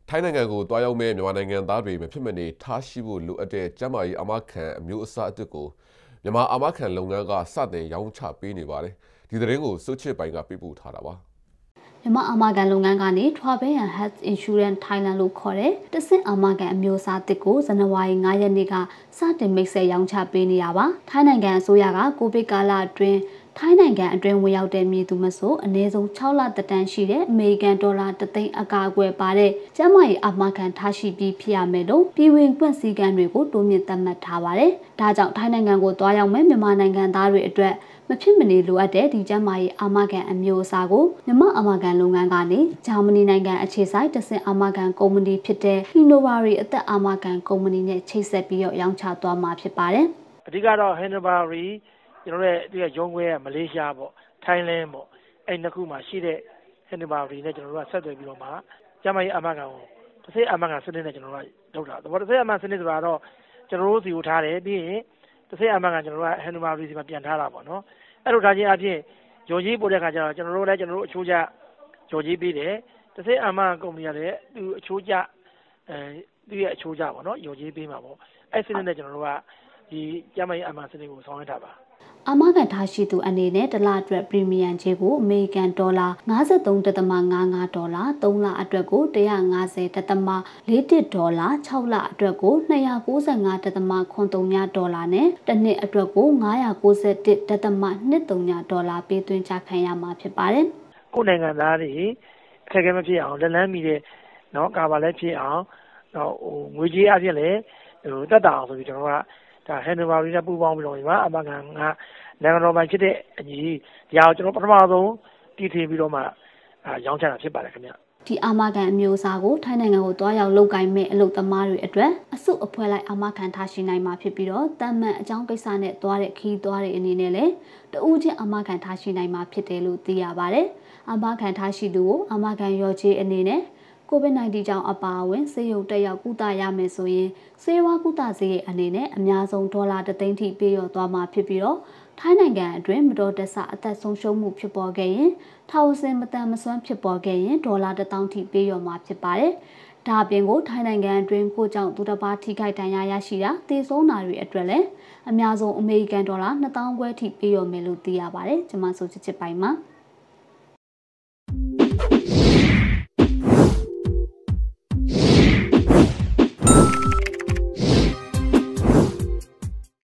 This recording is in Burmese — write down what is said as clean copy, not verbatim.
ထိုင်းနိုင်ငံကိုတွားရောက်မဲ့မြန်မာနိုင်ငံသားတွေမဖြစ်မနေထားရှိဖို့လိုအပ်တဲ့ကျန်းမာရေးအာမခံအမျိုးအစားအသစ်ကိုမြန်မာအာမခံလုပ်ငန်းကစတင်ရောင်းချပေးနေပါတယ်။ဒီသတင်းကိုစုချစ်ပိုင်ကပြပို့ထားတာပါ။မြန်မာအာမခံလုပ်ငန်းကနေ Travel and Health Insurance Thailand လို့ခေါ်တဲ့တဆင့်အာမခံအမျိုးအစားအသစ်ကိုဇန်နဝါရီ9 ရက်နေ့ကစတင်မိတ်ဆက်ရောင်းချပေးနေရပါ။ထိုင်းနိုင်ငံအစိုးရကကိုဗစ်ကာလအတွင်းထိုင်းနိုင်ငံအတွင်းဝင်ရောက်တဲ့မြေသူမဆိုအနည်းဆုံး6လသက်တမ်းရှိတဲ့အမေရိကန်ဒေါ်လာ3သိန်းအကာအကွယ်ပါတဲ့ကျန်းမာရေးအာမခံထားရှိပြီးဖြစ်ရမယ်လို့ပြည်ဝင်ခွင့်စည်းကမ်းတွေကိုတိုးမြင့်သတ်မှတ်ထားပါတယ်။ဒါကြောင့်ထိုင်းနိုင်ငံကိုတွားရောက်မဲ့မြန်မာနိုင်ငံသားတွေအတွက်မဖြစ်မနေလိုအပ်တဲ့ဒီကျန်းမာရေးအာမခံအမျိုးအစားကိုမြန်မာအာမခံလုပ်ငန်းကနေဂျာမနီနိုင်ငံအခြေစိုက်တဆင့်အာမခံကုမ္ပဏီဖြစ်တဲ့ Hinnovari အသက်အာမခံကုမ္ပဏီနဲ့ချိတ်ဆက်ပြီးရောင်းချသွားမှာဖြစ်ပါတယ်။အဓိကတော့ Hinnovariကျွန်တော်တို့ရုံးခွဲကမလေးရှားပေါ့ထိုင်းလင်းပေါ့အဲ့နှစ်ခုမှာရှိတဲ့ Hinnovari နဲ့ကျွန်တော်တို့ကဆက်သွယ်ပြီးတော့မှကျန်းမာရေးအာမခံကိုတစ်စိတ်အာမခံစနစ်နဲ့ကျွန်တော်တို့ကလုပ်တာ။တစ်စိတ်အာမခံစနစ်ဆိုတာတော့ကျွန်တော်တို့စီကိုထားတယ်ပြီးရင်တစ်စိတ်အာမခံကျွန်တော်တို့က Hinnovari စီမှာပြန်ထားတာပေါ့နော်။အဲ့လိုထားခြင်းအပြင်ဂျော်ကြီးပို့တဲ့ခါကျတော့ကျွန်တော်တို့လည်းကျွန်တော်တို့အချိုးကျဂျော်ကြီးပေးတယ်။တစ်စိတ်အာမခံကုမ္ပဏီကလည်းသူအချိုးကျသူရဲ့အချိုးကျပေါ့နော်ဂျော်ကြီးပေးမှာပေါ့။အဲ့စနစ်နဲ့ကျွန်တော်တို့ကဒီကျန်းမာရေးအာမခံစနစ်ကိုဆောင်ရွက်တာပါအာမခံထားရှိသူအနေနဲ့တစ်လအတွက်ပရီမီယံကြေးကိုအမေရိကန်ဒေါ်လာ53.55ဒေါ်လာ3လအတွက်ကို150.41ဒေါ်လာ6လအတွက်ကို295.93ဒေါ်လာနဲ့တစ်နှစ်အတွက်ကို991.23ဒေါ်လာပေးသွင်းချခံရမှာဖြစ်ပါတယ်။ကိုယ်နိုင်ငံသားတွေအခက်အခဲမဖြစ်အောင်လက်လန်းမီတဲ့နော်ကာဘာလည်းဖြစ်အောင်ငွေကြေးအပြင်လည်းတက်တာအောင်ဆိုပြီးကျွန်တော်ကဒါ Hinnovari နဲ့ပူးပေါင်းပြီးတော့ဒီမှာအမကန်ကနိုင်ငံတော်ပိုင်းဖြစ်တဲ့အညီဒီအောင်ကျွန်တော်ပထမဆုံးတည်ထင်ပြီးတော့မှရောင်းချတာဖြစ်ပါတယ်ခင်ဗျဒီအာမခံအမျိုးအစားကိုထိုင်းနိုင်ငံကိုတွားရောက်လုပ်ကိုင်မဲ့အလုပ်သမားတွေအတွက်အစုအဖွဲ့လိုက်အာမခံထားရှိနိုင်မှာဖြစ်ပြီးတော့တန်မှန်အကြောင်းကိစ္စနဲ့တွားတဲ့ခီးတွားတဲ့အနေနဲ့လည်းတဦးချင်းအာမခံထားရှိနိုင်မှာဖြစ်တယ်လို့သိရပါတယ်အာမခံထားရှိသူကိုအာမခံရော်ချေးအနေနဲ့COVID-19 ကြောင့်အပါအဝင်ဆေးရုံတက်ရောက်ကုသရမယ်ဆိုရင်ဆေးဝါးကုသစရိတ်အနေနဲ့အများဆုံးဒေါ်လာ3သိန်းထိပေးရောသွားမှာဖြစ်ပြီးတော့ထိုင်းနိုင်ငံအတွင်းမတော်တဆအသက်ဆုံးရှုံးမှုဖြစ်ပေါ်ခဲ့ရင်ထောင်စင်မတန်မစွမ်းဖြစ်ပေါ်ခဲ့ရင်ဒေါ်လာ1000ထိပေးရောမှာဖြစ်ပါတယ်။ဒါအပြင်ကိုထိုင်းနိုင်ငံအတွင်းကိုကြောင့်သူတစ်ပါးထိခိုက်ဒဏ်ရာရရှိတာသေဆုံးတာတွေအတွက်လည်းအများဆုံးအမေရိကန်ဒေါ်လာ2000ခွဲထိပေးရောမယ်လို့သိရပါတယ်။ကျွန်မဆိုချစ်ပိုင်မှာ